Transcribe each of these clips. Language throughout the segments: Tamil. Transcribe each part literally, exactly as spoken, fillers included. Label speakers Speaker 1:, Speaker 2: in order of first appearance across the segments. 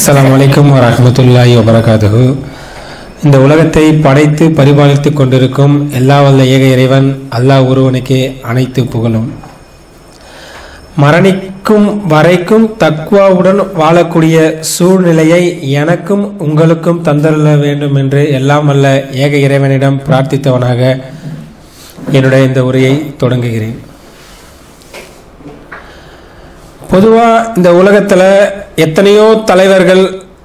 Speaker 1: அஸ்ஸலாமு அலைக்கும் வரஹ்மத்துல்லாஹி வபரகாத்துஹு. இந்த உலகத்தை படைத்து பரிபாலித்து கொண்டிருக்கும் எல்லா வல்ல ஏக இறைவன் அல்லாஹ் ஒருவனுக்கே அனைத்து புகழும். மரணிக்கும் வரைக்கும் தக்வாவுடன் வாழக்கூடிய சூழ்நிலையை எனக்கும் உங்களுக்கும் தந்தருள வேண்டும் என்று எல்லாம் வல்ல ஏக இறைவனிடம் பிரார்த்தித்தவனாக என்னுடைய இந்த உரையை தொடங்குகிறேன். பொதுவாக இந்த உலகத்தில் எத்தனையோ தலைவர்கள்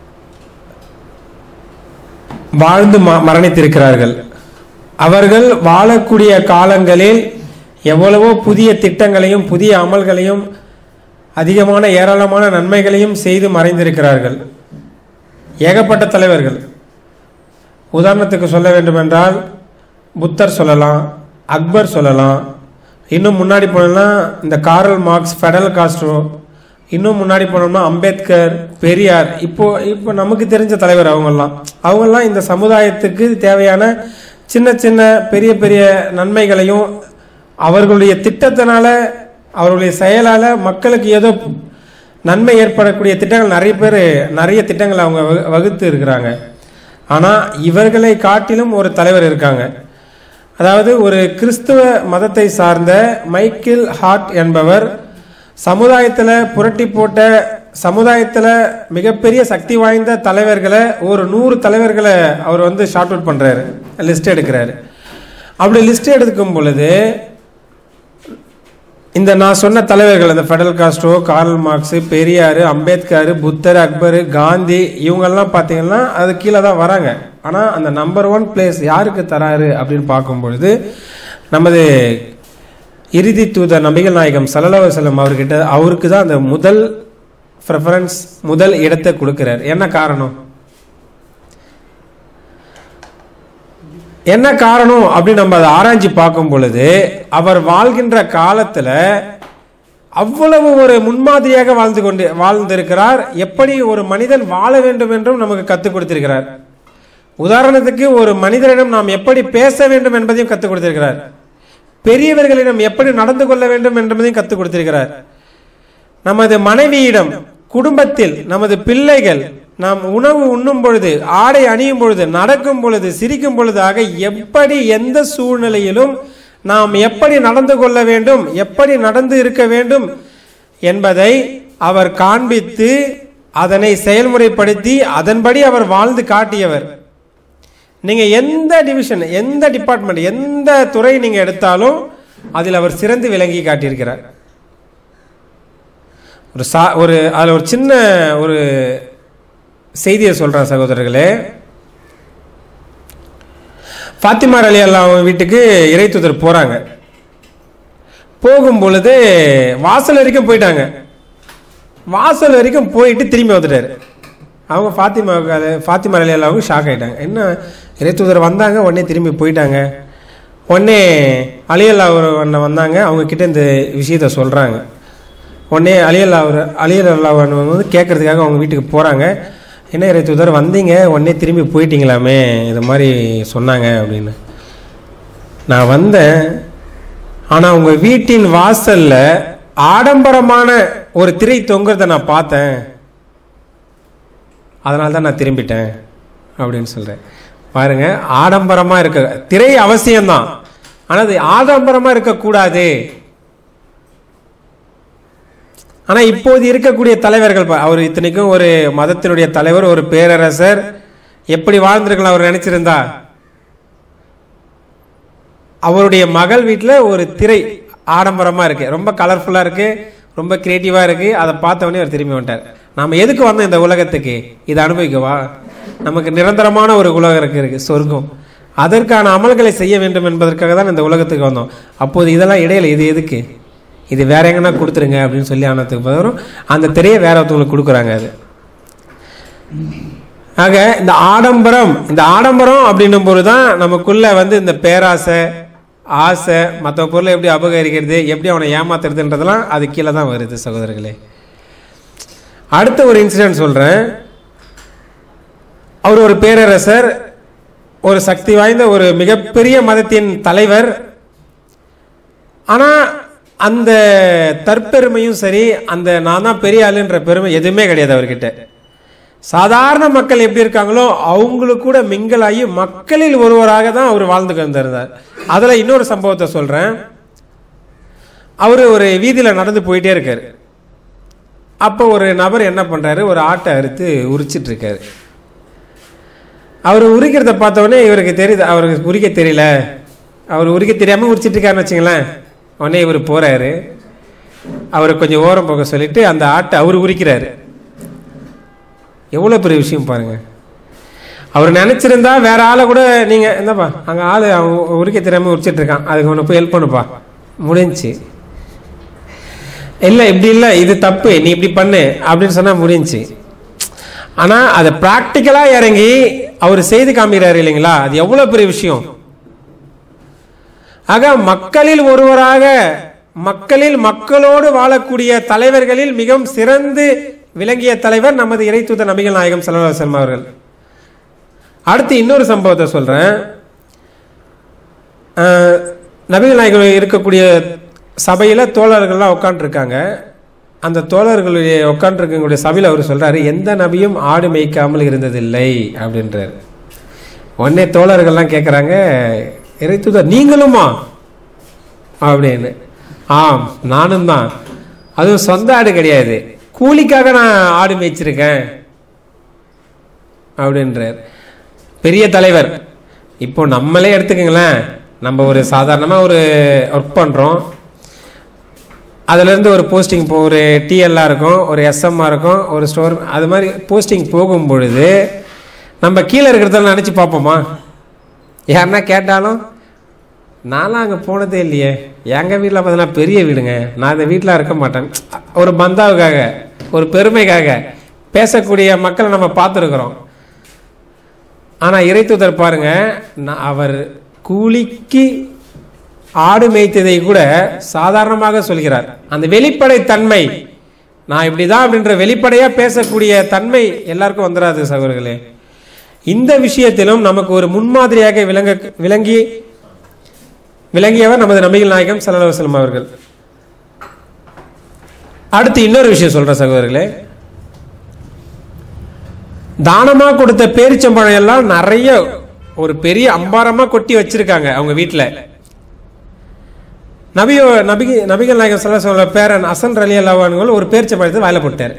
Speaker 1: வாழ்ந்து மரணித்திருக்கிறார்கள். அவர்கள் வாழக்கூடிய காலங்களில் எவ்வளவோ புதிய திட்டங்களையும் புதிய அமல்களையும் அதிகமான ஏராளமான நன்மைகளையும் செய்து மறைந்திருக்கிறார்கள். ஏகப்பட்ட தலைவர்கள். உதாரணத்துக்கு சொல்ல வேண்டுமென்றால் புத்தர் சொல்லலாம், அக்பர் சொல்லலாம், இன்னும் முன்னாடி போனோம்னா இந்த கார்ல் மார்க்ஸ், ஃபெடரல் காஸ்ட்ரோ, இன்னும் முன்னாடி போனோம்னா அம்பேத்கர், பெரியார். இப்போ இப்போ நமக்கு தெரிஞ்ச தலைவர் அவங்கெல்லாம் அவங்கெல்லாம் இந்த சமுதாயத்துக்கு தேவையான சின்ன சின்ன பெரிய பெரிய நன்மைகளையும் அவர்களுடைய திட்டத்தினால அவர்களுடைய செயலால் மக்களுக்கு ஏதோ நன்மை ஏற்படக்கூடிய திட்டங்கள் நிறைய பேர் நிறைய திட்டங்கள் அவங்க வகுத்து இருக்கிறாங்க. ஆனால் இவர்களை காட்டிலும் ஒரு தலைவர் இருக்காங்க. அதாவது ஒரு கிறிஸ்துவ மதத்தை சார்ந்த மைக்கேல் ஹார்ட் என்பவர் சமுதாயத்தில் புரட்டி போட்ட சமுதாயத்தில் மிகப்பெரிய சக்தி வாய்ந்த தலைவர்களை ஒரு நூறு தலைவர்களை அவர் வந்து ஷார்ட் அவுட் பண்ணுறாரு, லிஸ்ட் எடுக்கிறாரு. அப்படி லிஸ்ட் எடுக்கும் பொழுது இந்த நான் சொன்ன தலைவர்கள், இந்த Fidel Castro, Karl Marx, Periyar, Ambedkar, Buddha, Akbar, Gandhi, இவங்கெல்லாம் பார்த்தீங்கன்னா அது கீழே தான் வராங்க. ஆனால் அந்த நம்பர் ஒன் பிளேஸ் யாருக்கு தராரு அப்படின்னு பார்க்கும் பொழுது நமது இறுதி தூதர் நபிகள் நாயகம் ஸல்லல்லாஹு அலைஹி வஸல்லம் அவர்கிட்ட அவருக்கு தான் அந்த முதல் ப்ரெஃபரன்ஸ், முதல் இடத்தை கொடுக்கிறார். என்ன காரணம் என்ன காரணம் அப்படின்னு நம்ம அதை ஆராய்ச்சி பார்க்கும் பொழுது அவர் வாழ்கின்ற காலத்தில் அவ்வளவு ஒரு முன்மாதிரியாக வாழ்ந்து கொண்டு வாழ்ந்திருக்கிறார். எப்படி ஒரு மனிதன் வாழ வேண்டும் என்றும் நமக்கு கற்றுக் கொடுத்திருக்கிறார். உதாரணத்துக்கு ஒரு மனிதனிடம் நாம் எப்படி பேச வேண்டும் என்பதையும் கற்றுக் கொடுத்திருக்கிறார். பெரியவர்களிடம் எப்படி நடந்து கொள்ள வேண்டும் என்பதையும் கற்றுக் கொடுத்திருக்கிறார். நமது மனைவியிடம், குடும்பத்தில், நமது பிள்ளைகள், நாம் உணவு உண்ணும் பொழுது, ஆடை அணியும் பொழுது, நடக்கும் பொழுது, சிரிக்கும் பொழுதாக எப்படி எந்த சூழ்நிலையிலும் நாம் எப்படி நடந்து கொள்ள வேண்டும், எப்படி நடந்து இருக்க வேண்டும் என்பதை அவர் காண்பித்து அதனை செயல்முறைப்படுத்தி அதன்படி அவர் வாழ்ந்து காட்டியவர். நீங்க எந்த டிவிஷன், எந்த டிபார்ட்மெண்ட், எந்த துறை நீங்க எடுத்தாலும் அதில் அவர் சிறந்து விளங்கி காட்டியிருக்கிறார். ஒரு சா ஒரு அதில் ஒரு சின்ன ஒரு செய்தியை சொல்றேன் சகோதரர்களே. ஃபாத்திமா ரலியல்லாஹு அன்ஹா வீட்டுக்கு இறை தூதர் போறாங்க. போகும் பொழுது வாசல் வரைக்கும் போயிட்டாங்க. வாசல் வரைக்கும் போயிட்டு திரும்பி வந்துட்டாரு. அவங்க ஃபாத்திமாவுக்கு அது ஃபாத்திமா ரலியல்லாஹு ஷாக் ஆகிட்டாங்க. என்ன இறை தூதர் வந்தாங்க, உடனே திரும்பி போயிட்டாங்க. உடனே அலி அல்லாஹ் அண்ணன் வந்தாங்க, அவங்க கிட்ட இந்த விஷயத்த சொல்கிறாங்க. உடனே அலி அல்லாஹ் அலி அல்லாஹ் அண்ணன் வந்து கேட்கறதுக்காக அவங்க வீட்டுக்கு போகிறாங்க. என்ன இறை தூதர் வந்தீங்க, உடனே திரும்பி போயிட்டீங்களாமே, இது மாதிரி சொன்னாங்க அப்படின்னு. நான் வந்தேன், ஆனால் உங்கள் வீட்டின் வாசலில் ஆடம்பரமான ஒரு திரை தொங்குறத நான் பார்த்தேன், அதனால தான் நான் திரும்பிட்டேன் அப்படின்னு சொல்கிறேன். பாருங்க, ஆடம்பரமாக இருக்க திரை அவசியம்தான், ஆனால் அது ஆடம்பரமாக இருக்கக்கூடாது. ஆனால் இப்போது இருக்கக்கூடிய தலைவர்கள், அவர் இத்தனைக்கும் ஒரு மதத்தினுடைய தலைவர், ஒரு பேரரசர், எப்படி வாழ்ந்திருக்கலாம் அவர் நினைச்சிருந்தா. அவருடைய மகள் வீட்டில் ஒரு திரை ஆடம்பரமாக இருக்கு, ரொம்ப கலர்ஃபுல்லாக இருக்கு, ரொம்ப கிரியேட்டிவாக இருக்கு. அதை பார்த்தவொடனே அவர் திரும்பி வந்துட்டார். நாம் எதுக்கு வந்தோம் இந்த உலகத்துக்கு? இதை அனுபவிக்கவா? நமக்கு நிரந்தரமான ஒரு உலகம் இருக்கு இருக்கு சொர்க்கம். அதற்கான அமல்களை செய்ய வேண்டும் என்பதற்காக தான் இந்த உலகத்துக்கு வந்தோம். அப்போது இதெல்லாம் இடையில இது எதுக்கு? இது வேற எங்கன்னா கொடுத்துருங்க அப்படின்னு சொல்லி ஆனதுக்கு பதிலும் அந்த திரையை வேற ஒருத்தவங்களுக்கு கொடுக்குறாங்க. அது ஆக இந்த ஆடம்பரம், இந்த ஆடம்பரம் அப்படின்னும் போது தான் நமக்குள்ள வந்து இந்த பேராசை, ஆசை, மற்ற பொருளை எப்படி அபகரிக்கிறது, எப்படி அவனை ஏமாத்துறதுன்றதெல்லாம் அது கீழே தான் வருது சகோதரர்களே. அடுத்த ஒரு இன்சிடென்ட் சொல்றேன். அவர் ஒரு பேரரசர், ஒரு சக்தி வாய்ந்த ஒரு மிகப்பெரிய மதத்தின் தலைவர். ஆனா அந்த தற்பெருமையும் சரி, அந்த நான் தான் பெரிய ஆளுன்ற பெருமை எதுவுமே கிடையாது அவர்கிட்ட. சாதாரண மக்கள் எப்படி இருக்காங்களோ அவங்களுக்கு கூட மிங்கலாகி மக்களில் ஒருவராக தான் அவர் வாழ்ந்து கொண்டிருந்தார். அதில் இன்னொரு சம்பவத்தை சொல்கிறேன். அவர் ஒரு வீதியில் நடந்து போயிட்டே இருக்கார். அப்போ ஒரு நபர் என்ன பண்ணுறாரு, ஒரு ஆட்டை அறுத்து உரிச்சிட்டு இருக்காரு. அவர் உரிக்கிறத பார்த்தோடனே இவருக்கு தெரியுது, அவருக்கு உரிக்க தெரியல, அவர் உரிக்க தெரியாமல் உரிச்சிட்டு இருக்காருன்னு வச்சுங்களேன். உடனே இவர் போகிறாரு, அவரை கொஞ்சம் ஓரம் போக சொல்லிட்டு அந்த ஆட்டை அவர் உரிக்கிறாரு. எவ்வளோ பெரிய விஷயம் பாருங்க. அவர் நினச்சிருந்தா வேற ஆளை கூட நீங்கள் என்னப்பா அங்கே ஆள் அவன் உரிக்க தெரியாமல் உரிச்சிட்டு இருக்கான், அதுக்கு ஒன்று போய் ஹெல்ப் பண்ணுப்பா, முடிஞ்சு. இல்லை இப்படி இல்லை, இது தப்பு, நீ இப்படி பண்ணு அப்படின்னு சொன்னால் முடிஞ்சு. ஆனால் அதை ப்ராக்டிக்கலாக இறங்கி அவர் செய்து காமிக்கிறாரு இல்லைங்களா, அது எவ்வளோ பெரிய விஷயம். ஆக மக்களில் ஒருவராக, மக்களில் மக்களோடு வாழக்கூடிய தலைவர்களில் மிகவும் சிறந்து விளங்கிய தலைவர் நமது இறைத்தூதர் நபிகள் நாயகம் ஸல்லல்லாஹு அலைஹி வஸல்லம் அவர்கள். அடுத்து இன்னொரு சம்பவத்தை சொல்றேன். நபிகள் நாயகம் இருக்கக்கூடிய சபையில தோழர்கள்லாம் உட்காந்துருக்காங்க. அந்த தோழர்களுடைய உட்காந்துருக்கக்கூடிய சபையில் அவர் சொல்றாரு, எந்த நபியும் ஆடு மேய்க்காமல் இருந்ததில்லை அப்படின்றார். உடனே தோழர்கள்லாம் கேட்குறாங்க, இறைத்தூதர் நீங்களுமா அப்படின்னு. ஆம், நானும் தான். அதுவும் சொந்த ஆடு கிடையாது, கூலிக்காக நான் ஆடு மேய்ச்சிருக்கேன் அப்படின்றார். பெரிய தலைவர். இப்போ நம்மளே எடுத்துக்கங்களேன், நம்ம ஒரு சாதாரணமாக ஒரு ஒர்க் பண்ணுறோம், அதுலேருந்து ஒரு போஸ்டிங் போ ஒரு டிஎல்லாக இருக்கும், ஒரு எஸ்எம்மாக இருக்கும், ஒரு ஸ்டோர், அது மாதிரி போஸ்டிங் போகும் பொழுது நம்ம கீழே இருக்கிறதெல்லாம் நினச்சி பார்ப்போமா? யாருன்னா கேட்டாலும் நான்லாம் அங்கே போனதே இல்லையே, எங்கள் வீட்டில் பார்த்தீங்கன்னா பெரிய வீடுங்க, நான் இந்த வீட்டில் இருக்க மாட்டேன். ஒரு பந்தாவுக்காக, ஒரு பெருமைக்காக பேசக்கூடிய மக்களை நம்ம பார்த்துருக்குறோம். ஆனால் இறைத்தூதர் பாருங்க, அவர் கூலிக்கு ஆடு மேய்த்ததை கூட சாதாரணமாக சொல்கிறார். அந்த வெளிப்படை தன்மை, நான் இப்படிதான் அப்படின்ற வெளிப்படையா பேசக்கூடிய தன்மை எல்லாருக்கும் வந்துடாது சகோதரர்களே. இந்த விஷயத்திலும் நமக்கு ஒரு முன்மாதிரியாக விளங்க விளங்கி விளங்கியவர் நமது நபிகள் நாயகம் ஸல்லல்லாஹு அலைஹி வஸல்லம் அவர்கள். அடுத்து இன்னொரு விஷயம் சொல்ற சகோதரர்களே, தானமா கொடுத்த பேரிச்சம்பழம் எல்லாம் நிறைய ஒரு பெரிய அம்பாரமா கொட்டி வச்சிருக்காங்க அவங்க வீட்டில். நபியோ நபி நபிகள் நாயகம் ஸல்லல்லாஹு அலைஹி வஸல்லம் பேரன் ஹசன் ரலியல்லாஹு அன்ஹு ஒரு பேரிச்சம்பழத்தை வாயில போட்டார்.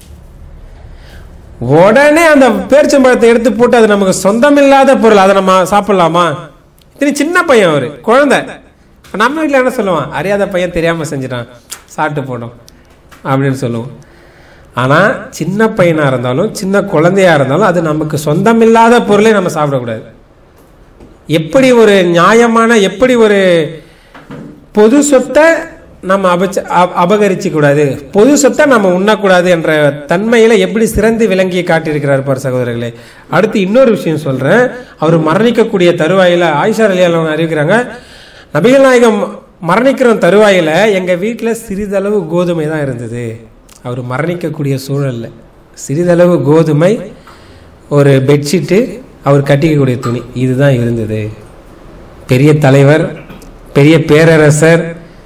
Speaker 1: உடனே அந்த பேரிச்சம்பழத்தை எடுத்து போட்டு, அது நமக்கு சொந்தமில்லாத பொருள், அதை நம்ம சாப்பிடலாமா? இத்தனை சின்ன பையன், அவரு குழந்தை. நம்ம வீட்டில் என்ன சொல்லுவான், அறியாத பையன் தெரியாம செஞ்சிட்டான், சாப்பிட்டு போடும் அப்படின்னு சொல்லுவோம். ஆனா சின்ன பையனா இருந்தாலும் சின்ன குழந்தையா இருந்தாலும் அது நமக்கு சொந்தமில்லாத பொருளை நம்ம சாப்பிடக்கூடாது. எப்படி ஒரு நியாயமான, எப்படி ஒரு பொது சொத்தை நம்ம அபச்ச அபகரிச்சு கூடாது, பொது சொத்தை நம்ம உண்ணக்கூடாது என்ற தன்மையில எப்படி சிறந்து விளங்கி காட்டியிருக்கிறார் பார் சகோதரர்களே. அடுத்து இன்னொரு விஷயம் சொல்றேன். அவர் மரணிக்கக்கூடிய தருவாயில ஆயிஷா ரலியல்லாஹு அன்ஹா அறிவிக்கிறாங்க, நபிகள் நாயகம் மரணிக்கிற தருவாயில எங்க வீட்டுல சிறிதளவு கோதுமை தான் இருந்தது. அவர் மரணிக்கக்கூடிய சூழல்ல சிறிதளவு கோதுமை, ஒரு பெட்ஷீட்டு, அவர் கட்டிக்கக்கூடிய துணி, இதுதான் இருந்தது. பெரிய தலைவர், பெரிய பேரரசர்,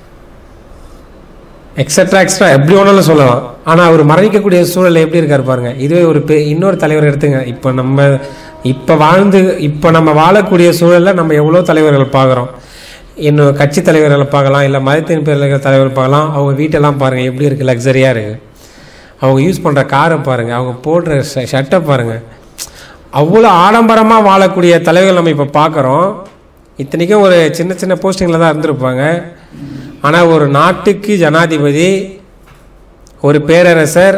Speaker 1: எக்ஸட்ரா எக்ஸ்ட்ரா எப்படி ஒன்றாலும் சொல்லலாம். ஆனால் அவர் மரணிக்கக்கூடிய சூழல் எப்படி இருக்காரு பாருங்க. இதுவே ஒரு இன்னொரு தலைவர் எடுத்துங்க. இப்போ நம்ம இப்போ வாழ்ந்து இப்போ நம்ம வாழக்கூடிய சூழலில் நம்ம எவ்வளோ தலைவர்கள் பார்க்குறோம். இன்னும் கட்சி தலைவர்களை பார்க்கலாம், இல்லை மதத்தின் பேரர்கள் தலைவர் பார்க்கலாம். அவங்க வீட்டெல்லாம் பாருங்கள் எப்படி இருக்குது, லக்ஸரியாக இருக்குது. அவங்க யூஸ் பண்ணுற காரை பாருங்கள், அவங்க போடுற ஷர்ட்டை பாருங்கள். அவ்வளோ ஆடம்பரமாக வாழக்கூடிய தலைவர்கள் நம்ம இப்போ பார்க்குறோம். இத்தனைக்கும் ஒரு சின்ன சின்ன போஸ்டிங்கில் தான் இருந்திருப்பாங்க. ஆனால் ஒரு நாட்டுக்கு ஜனாதிபதி, ஒரு பேரரசர்,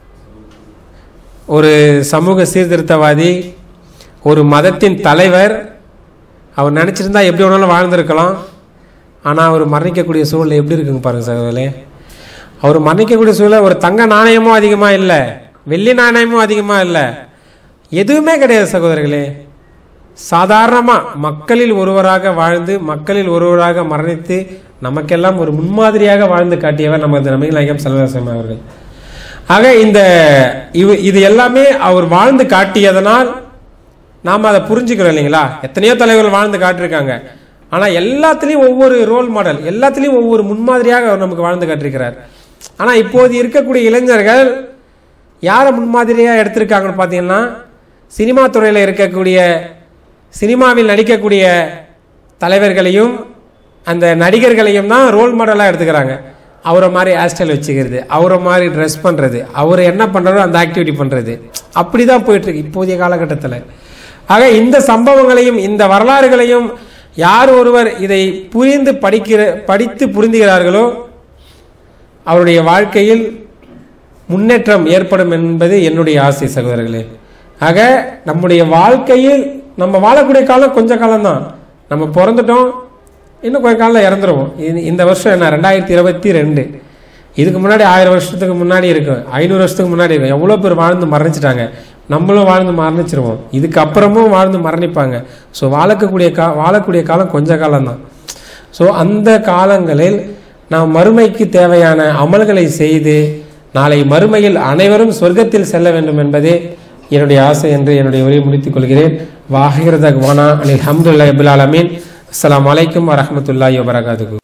Speaker 1: ஒரு சமூக சீர்திருத்தவாதி, ஒரு மதத்தின் தலைவர், அவர் நினச்சிருந்தா எப்படி வேணாலும் வாழ்ந்திருக்கலாம். ஆனால் அவர் மரணிக்கக்கூடிய சூழல் எப்படி இருக்குங்க பாருங்க சகோதரர்களே. அவர் மரணிக்கக்கூடிய சூழல் ஒரு தங்க நாணயமும் அதிகமாக இல்லை, வெள்ளி நாணயமும் அதிகமாக இல்லை, எதுவுமே கிடையாது சகோதரர்களே. சாதாரணமாக மக்களில் ஒருவராக வாழ்ந்து மக்களில் ஒருவராக மரணித்து நமக்கெல்லாம் ஒரு முன்மாதிரியாக வாழ்ந்து காட்டியவர் நமது நபிகள் நாயகம் ஸல்லல்லாஹு அலைஹி வஸல்லம் அவர்கள். ஆக இந்த இது எல்லாமே அவர் வாழ்ந்து காட்டியதனால் நாம் அதை புரிஞ்சுக்கிறோம் இல்லைங்களா. எத்தனையோ தலைவர்கள் வாழ்ந்து காட்டியிருக்காங்க, ஆனால் எல்லாத்துலேயும் ஒவ்வொரு ரோல் மாடல், எல்லாத்துலேயும் ஒவ்வொரு முன்மாதிரியாக அவர் நமக்கு வாழ்ந்து காட்டியிருக்கிறார். ஆனால் இப்போது இருக்கக்கூடிய இளைஞர்கள் யாரை முன்மாதிரியாக எடுத்திருக்காங்கன்னு பார்த்தீங்கன்னா, சினிமா துறையில் இருக்கக்கூடிய சினிமாவில் நடிக்கக்கூடிய தலைவர்களையும் அந்த நடிகர்களையும் தான் ரோல் மாடலாக எடுத்துக்கிறாங்க. அவரை மாதிரி ஹேர் ஸ்டைல் வச்சுக்கிறது, அவரை மாதிரி ட்ரெஸ் பண்ணுறது, அவர் என்ன பண்ணுறதோ அந்த ஆக்டிவிட்டி பண்ணுறது, அப்படி தான் போயிட்டுருக்கு இப்போதைய காலகட்டத்தில். ஆக இந்த சம்பவங்களையும் இந்த வரலாறுகளையும் யார் ஒருவர் இதை புரிந்து படிக்கிற படித்து புரிந்துகிறார்களோ அவருடைய வாழ்க்கையில் முன்னேற்றம் ஏற்படும் என்பது என்னுடைய ஆசை சகோதரர்களே. ஆக நம்முடைய வாழ்க்கையில் நம்ம வாழக்கூடிய காலம் கொஞ்ச காலம்தான். நம்ம பிறந்துட்டோம், இன்னும் கொஞ்ச காலம் இறந்துருவோம். இந்த வருஷம் என்ன ரெண்டாயிரத்தி இருபத்தி ரெண்டு இதுக்கு முன்னாடி ஆயிரம் வருஷத்துக்கு முன்னாடி இருக்கும், ஐநூறு வருஷத்துக்கு முன்னாடி இருக்கும். எவ்வளோ பேர் வாழ்ந்து மரணிச்சிட்டாங்க, நம்மளும் வாழ்ந்து மரணிச்சிருவோம், இதுக்கு அப்புறமும் வாழ்ந்து மரணிப்பாங்க. ஸோ வாழக்கூடிய கா வாழக்கூடிய காலம் கொஞ்ச காலம்தான். ஸோ அந்த காலங்களில் நாம் மறுமைக்கு தேவையான அமல்களை செய்து நாளை மறுமையில் அனைவரும் சொர்க்கத்தில் செல்ல வேண்டும் என்பதே என்னுடைய ஆசை என்று என்னுடைய உரையை முடித்துக் கொள்கிறேன். வாஹிர தக்வானா அனில் ஹம்துலில்லாஹி ரப்பில் ஆலமீன். அஸ்ஸலாமு அலைக்கும் வரஹ்மத்துல்லாஹி வபரகாத்துஹு.